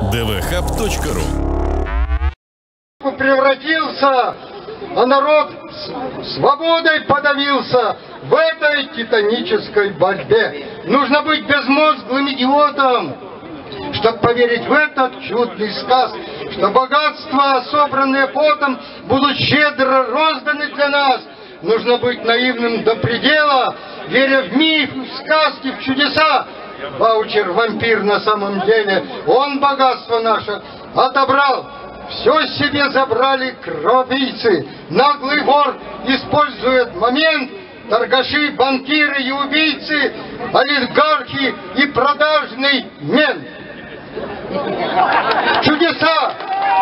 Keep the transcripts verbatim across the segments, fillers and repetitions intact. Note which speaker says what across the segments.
Speaker 1: дэ вэ хаб точка ру.
Speaker 2: Превратился, а народ свободой подавился в этой титанической борьбе. Нужно быть безмозглым идиотом, чтобы поверить в этот чудный сказ, что богатства, собранные потом, будут щедро розданы для нас. Нужно быть наивным до предела, веря в миф, в сказки, в чудеса. Ваучер-вампир на самом деле, он богатство наше отобрал. Все себе забрали кровопийцы. Наглый вор использует момент. Торгаши, банкиры и убийцы, олигархи и продажный мент. Чудеса!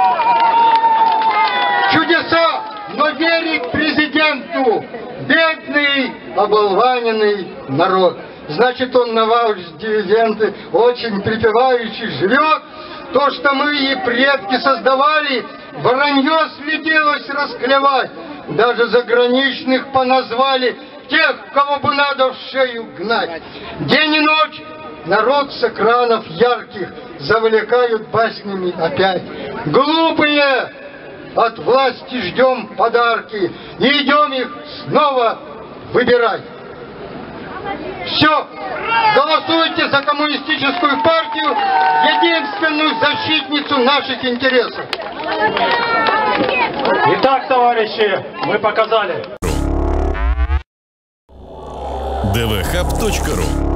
Speaker 2: Чудеса! Но верит президенту бедный, оболваненный народ. Значит, он на ваучер-дивиденды очень припевающий живет. То, что мы и предки создавали, вранье слетелось расклевать. Даже заграничных поназвали тех, кого бы надо в шею гнать. День и ночь народ с экранов ярких завлекают баснями опять. Глупые, от власти ждем подарки и идем их снова выбирать. Все, голосуйте за коммунистическую партию, единственную защитницу наших интересов.
Speaker 3: Итак, товарищи, мы показали.
Speaker 1: дэ вэ хаб точка ру